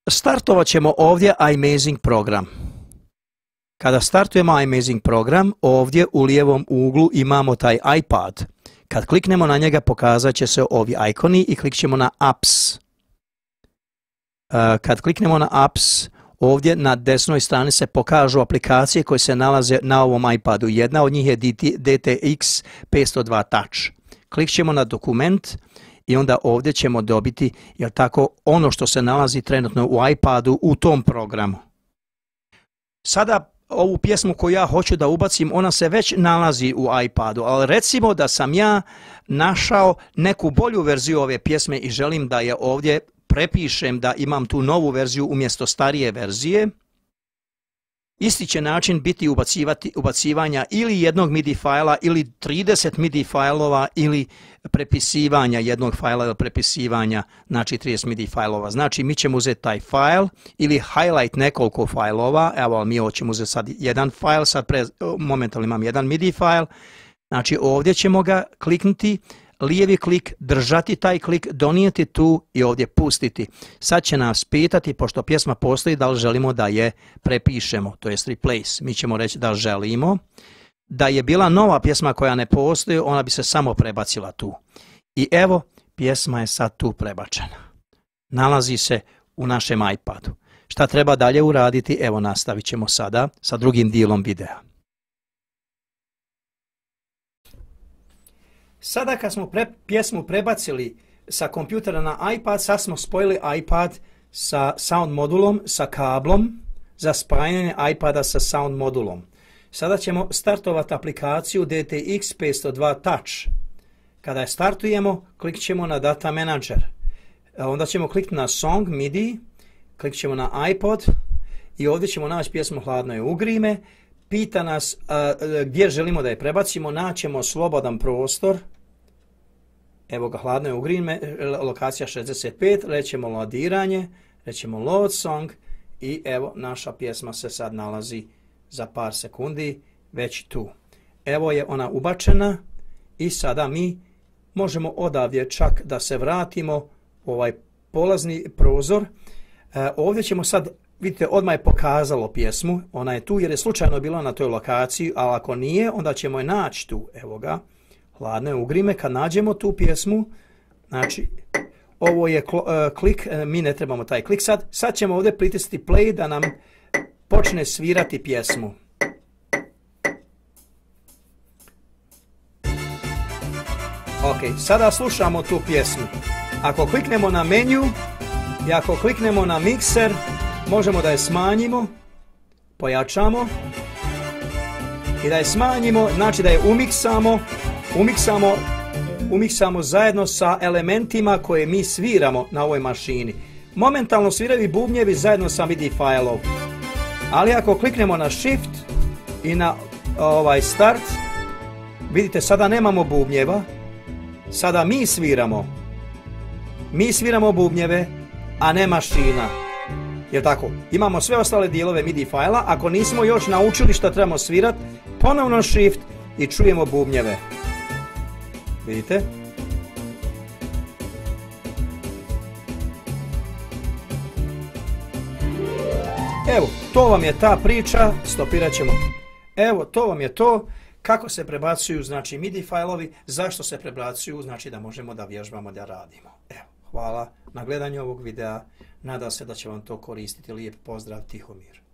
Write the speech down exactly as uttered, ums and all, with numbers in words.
startovat ćemo ovdje iMazing program. Kada startujemo iMazing program, ovdje u lijevom uglu imamo taj iPad. Kad kliknemo na njega, pokazat će se ovi ikoni i klikćemo na Apps. Kad kliknemo na Apps, ovdje na desnoj strani se pokažu aplikacije koje se nalaze na ovom iPadu. Jedna od njih je D T X petsto dva Touch. Klikćemo na dokument i onda ovdje ćemo dobiti, jel tako, ono što se nalazi trenutno u iPadu u tom programu. Sada ovu pjesmu koju ja hoću da ubacim, ona se već nalazi u iPadu, ali recimo da sam ja našao neku bolju verziju ove pjesme i želim da je ovdje prepišem, da imam tu novu verziju umjesto starije verzije. Isti će način biti ubacivanja ili jednog MIDI fajla ili trideset MIDI fajlova ili prepisivanja jednog fajla ili prepisivanja, znači trideset MIDI fajlova. Znači mi ćemo uzeti taj fajl ili highlight nekoliko fajlova. Evo, mi hoćemo uzeti sad jedan fajl, sad pre, momentalno imam jedan MIDI fajl. Znači ovdje ćemo ga kliknuti, lijevi klik, držati taj klik, donijeti tu i ovdje pustiti. Sad će nas pitati, pošto pjesma postoji, da li želimo da je prepišemo, to jest replace. Mi ćemo reći da želimo. Da je bila nova pjesma koja ne postoji, ona bi se samo prebacila tu. I evo, pjesma je sad tu prebačena. Nalazi se u našem iPadu. Šta treba dalje uraditi? Evo, nastavit ćemo sada sa drugim dijelom videa. Sada kad smo pre, pjesmu prebacili sa kompjutera na iPad, sad smo spojili iPad sa sound modulom, sa kablom za spajanje iPada sa sound modulom. Sada ćemo startovati aplikaciju D T X petsto dva Touch. Kada je startujemo, kliknut ćemo na Data Manager. Onda ćemo kliknuti na Song MIDI, kliknut ćemo na iPod i ovdje ćemo naći pjesmu Hladno je ugrime. Pita nas uh, gdje želimo da je prebacimo, naćemo slobodan prostor. Evo ga, Hladno je ugrime, lokacija šezdeset pet, rećemo loadiranje, rećemo load song i evo naša pjesma se sad nalazi za par sekundi već tu. Evo je ona ubačena i sada mi možemo odavdje čak da se vratimo u ovaj polazni prozor. Uh, ovdje ćemo sad, vidite, odmah je pokazalo pjesmu, ona je tu jer je slučajno bila na toj lokaciji, ali ako nije, onda ćemo je naći tu. Evo ga, Hladno je ugrime. Kad nađemo tu pjesmu, znači, ovo je klik, mi ne trebamo taj klik sad. Sad ćemo ovdje pritisnuti play da nam počne svirati pjesmu. Ok, sada slušamo tu pjesmu. Ako kliknemo na menju i ako kliknemo na mikser, možemo da je smanjimo, pojačamo i da je smanjimo, znači da je umiksamo, umiksamo, umiksamo zajedno sa elementima koje mi sviramo na ovoj mašini. Momentalno sviraju bubnjevi zajedno sa MIDI fajlom. Ali ako kliknemo na Shift i na ovaj Start, vidite sada nemamo bubnjeva, sada mi sviramo. Mi sviramo bubnjeve, a ne mašina. Jer tako, imamo sve ostale dijelove MIDI fajla, ako nismo još naučili što trebamo svirati, ponovno Shift i čujemo bubnjeve. Vidite? Evo, to vam je ta priča, stopirat ćemo. Evo, to vam je to, kako se prebacuju, znači, MIDI fajlovi, zašto se prebacuju, znači da možemo da vježbamo, da radimo. Evo, hvala na gledanju ovog videa. Nadam se da će vam to koristiti. Lijep pozdrav, Tihomir.